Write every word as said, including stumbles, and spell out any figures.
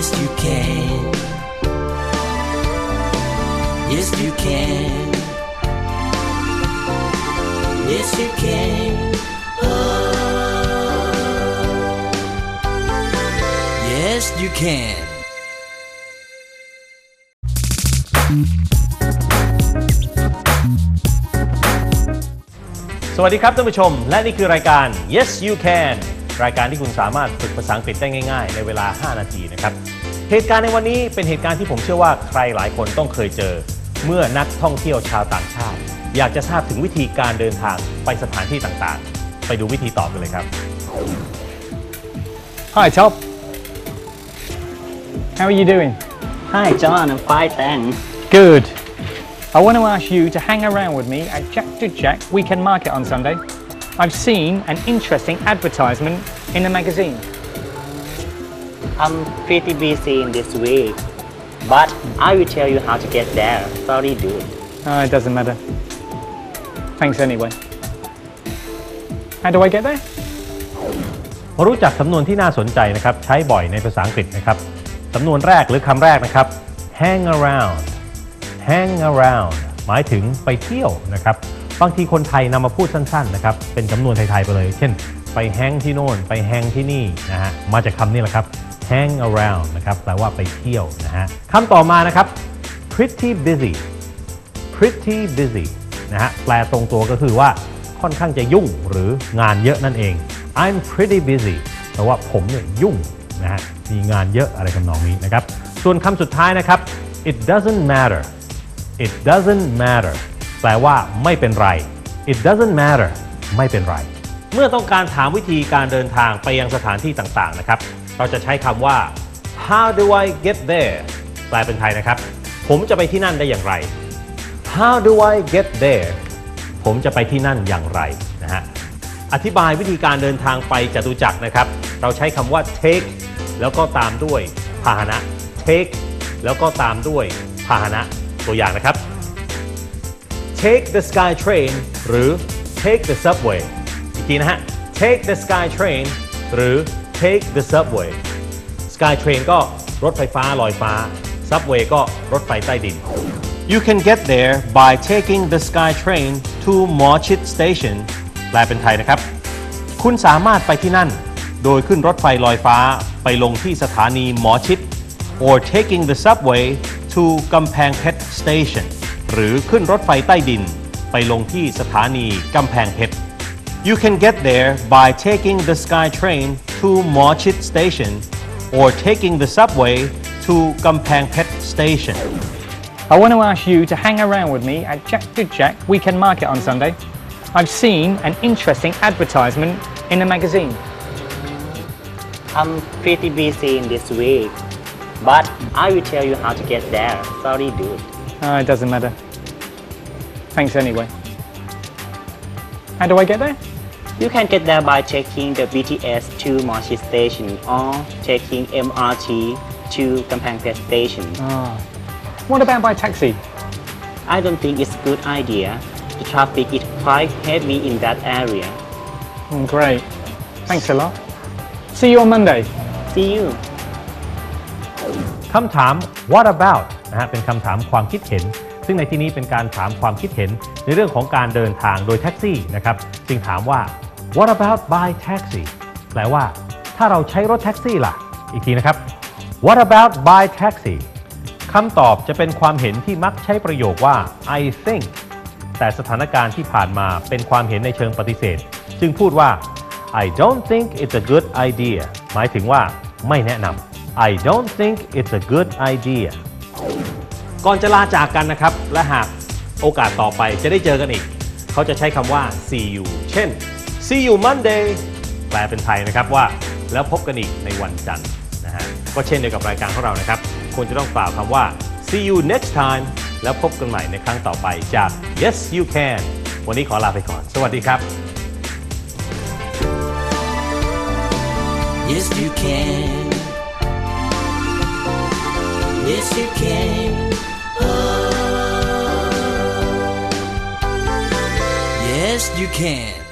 Yes you can Yes you can Yes you can oh. Yes you can สวัสดีครับท่านผู้ชมและนี่คือรายการ Yes You Can รายการที่คุณสามารถฝึกภาษาอังกฤษได้ง่ายๆในเวลาห้านาทีนะครับเหตุการณ์ในวันนี้เป็นเหตุการณ์ที่ผมเชื่อว่าใครหลายคนต้องเคยเจอเมื่อนักท่องเที่ยวชาวต่างชาติอยากจะทราบถึงวิธีการเดินทางไปสถานที่ต่างๆไปดูวิธีตอบกันเลยครับ Hi Tom How are you doing? Hi John, I'm fine thanks. Good. I want to ask you to hang around with me at Jack to Jack Weekend Market on Sunday. I've seen an interesting advertisement in the magazine. I'm pretty busy in this week, but I will tell you how to get there. Sorry, dude. Oh, it doesn't matter. Thanks anyway. How do I get there? รู้จักสำนวนที่น่าสนใจนะครับใช้บ่อยในภาษาอังกฤษนะครับสำนวนแรกหรือคำแรกนะครับ hang around hang around หมายถึงไปเที่ยวนะครับบางทีคนไทยนำมาพูดสั้นๆนะครับเป็นสำนวนไทยๆไปเลยเช่นไปแฮงที่โน่นไปแฮงที่นี่นะฮะมาจากคำนี้แหละครับ hang around นะครับแปลว่าไปเที่ยวนะฮะคำต่อมานะครับ pretty busy pretty busy นะฮะแปลตรงตัวก็คือว่าค่อนข้างจะยุ่งหรืองานเยอะนั่นเอง I'm pretty busy แปลว่าผมเนี่ยยุ่งนะฮะมีงานเยอะอะไรทำนองนี้นะครับส่วนคำสุดท้ายนะครับ it doesn't matter it doesn't matter แปลว่าไม่เป็นไร it doesn't matter ไม่เป็นไรเมื่อต้องการถามวิธีการเดินทางไปยังสถานที่ต่างๆนะครับเราจะใช้คำว่า how do I get there แปลเป็นไทยนะครับผมจะไปที่นั่นได้อย่างไร how do I get there ผมจะไปที่นั่นอย่างไรนะฮะอธิบายวิธีการเดินทางไปจตุจักรนะครับเราใช้คำว่า take แล้วก็ตามด้วยพาหนะ take แล้วก็ตามด้วยพาหนะตัวอย่างนะครับ take the sky train หรือ take the subway อีกทีนะฮะ take the sky train หรือ take the subway sky train ก็รถไฟฟ้าลอยฟ้า subway ก็รถไฟใต้ดิน you can get there by taking the sky train to Mochit station แปลเป็นไทยนะครับคุณสามารถไปที่นั่นโดยขึ้นรถไฟลอยฟ้าไปลงที่สถานีหมอชิต or taking the subway to กำแพงเพชร station หรือขึ้นรถไฟใต้ดินไปลงที่สถานีกำแพงเพชร You can get there by taking the sky train to Mochit station or taking the subway to กำแพงเพชร station. I want to ask you to hang around with me at Jack to Jack Weekend Market on Sunday. I've seen an interesting advertisement in the magazine. I'm pretty busy in this week, but I will tell you how to get there. Sorry, dude. Oh, it doesn't matter. Thanks anyway. How do I get there? You can get there by taking the B T S to Mochi station or taking M R T to Kampangpet station. Oh. What about by taxi? I don't think it's a good idea. The traffic is quite heavy in that area. Mm, great. Thanks a lot. See you on Monday. See you. คำถาม what about นะฮะเป็นคำถามความคิดเห็นซึ่งในที่นี้เป็นการถามความคิดเห็นในเรื่องของการเดินทางโดยแท็กซี่นะครับจึงถามว่า what about by taxi แปลว่าถ้าเราใช้รถแท็กซี่ล่ะอีกทีนะครับ what about by taxi คำตอบจะเป็นความเห็นที่มักใช้ประโยคว่า I think แต่สถานการณ์ที่ผ่านมาเป็นความเห็นในเชิงปฏิเสธจึงพูดว่า I don't think it's a good idea หมายถึงว่าไม่แนะนำ I don't think it's a good idea ก่อนจะลาจากกันนะครับและหากโอกาสต่อไปจะได้เจอกันอีกเขาจะใช้คำว่า see you เช่น see you Monday แปลเป็นไทยนะครับว่าแล้วพบกันอีกในวันจันทร์นะฮะก็เช่นเดียวกับรายการของเรานะครับควรจะต้องกล่าวคำว่า see you next time แล้วพบกันใหม่ในครั้งต่อไปจาก Yes You Can วันนี้ขอลาไปก่อนสวัสดีครับ Yes you can Yes you can oh. Yes you can